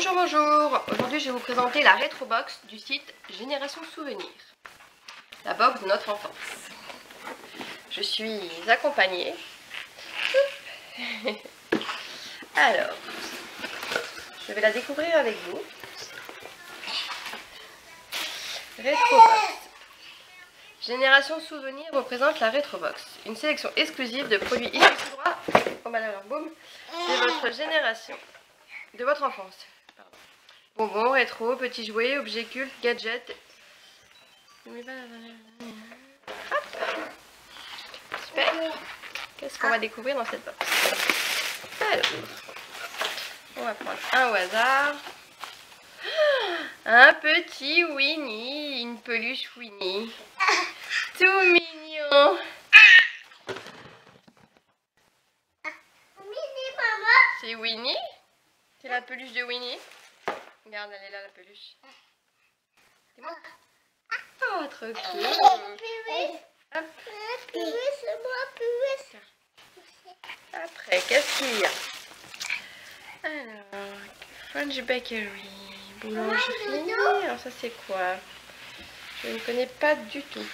Bonjour, bonjour. Aujourd'hui, je vais vous présenter la rétrobox du site Génération Souvenir. La box de notre enfance. Je suis accompagnée. Alors, je vais la découvrir avec vous. Rétrobox. Génération Souvenir vous présente la rétrobox. Une sélection exclusive de produits issus tout droit de votre génération. De votre enfance. Pardon. Bonbons, rétro, petits jouets, objets cultes, gadgets. Hop. Super. Qu'est-ce qu'on va découvrir dans cette box? Alors, on va prendre un au hasard. Un petit Winnie, une peluche Winnie. Tout mignon. C'est Winnie? C'est la peluche de Winnie? Regarde, elle est là, la peluche. Dis-moi. Oh, trop cool. Hop. Après, qu'est-ce qu'il y a? Alors, French Bakery, boulangerie. Alors ça c'est quoi? Je ne connais pas du tout.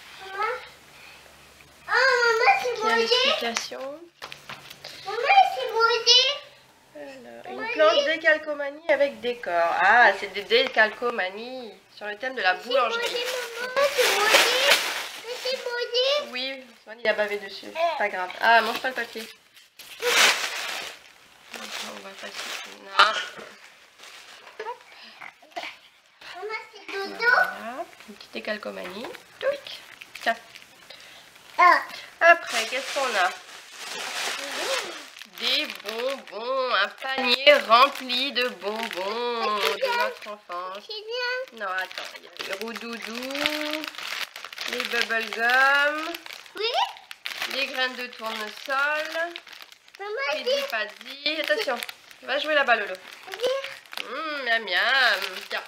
Il y a l'explication. Alors, une planche décalcomanie avec décor. Ah, c'est des décalcomanies sur le thème de la boulangerie. Oui, il a bavé dessus. Pas grave. Ah, mange pas le papier. On va passer. Voilà, une petite décalcomanie. Tiens. Après, qu'est-ce qu'on a? Des bonbons, un panier rempli de bonbons de notre enfance. Non, attends, il y a les roudoudous, les bubblegum, les graines de tournesol, les paddy. Attention, va jouer là-bas, Lolo. Miam miam. Tiens.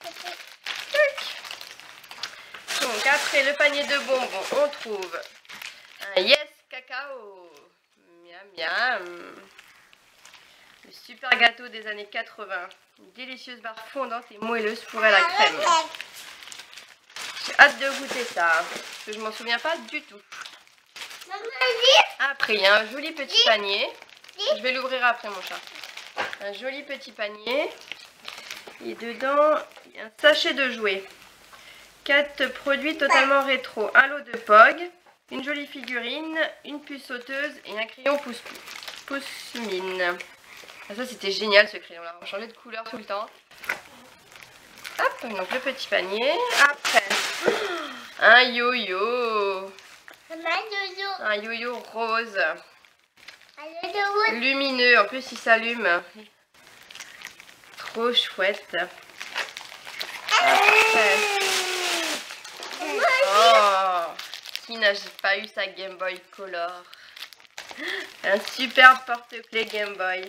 Donc, après le panier de bonbons, on trouve un Yes Cacao. Miam miam. Le super gâteau des années 80. Une délicieuse barre fondante et moelleuse fourrée à la crème. J'ai hâte de goûter ça. Parce que je m'en souviens pas du tout. Après, il y a un joli petit panier. Je vais l'ouvrir après, mon chat. Un joli petit panier. Et dedans, il y a un sachet de jouets. 4 produits totalement rétro. Un lot de POG. Une jolie figurine, une puce sauteuse et un crayon pousse-mine. Ah, ça c'était génial ce crayon là, on changeait de couleur tout le temps. Hop, donc le petit panier. Après, un yo-yo. Un yo-yo rose. Lumineux, en plus il s'allume. Trop chouette. Après, oh, qui n'a pas eu sa Game Boy Color? Un super porte-clés Game Boy.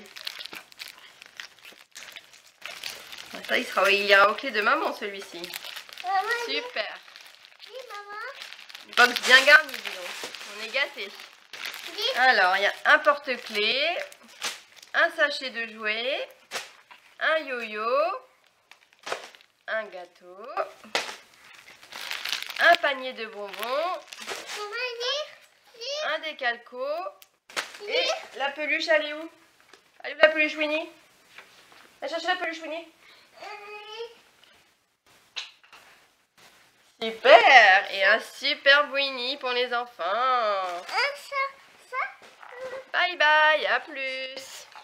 Ça, il ira aux clés de maman, celui-ci. Super. Une box bien garnie, dis donc. On est gâtés. Alors, il y a un porte-clés, un sachet de jouets, un yo-yo, un gâteau, un panier de bonbons, un décalco et la peluche, elle est où? Elle est où la peluche Winnie? Va chercher la peluche Winnie. Super! Et un super Winnie pour les enfants. Bye bye, à plus.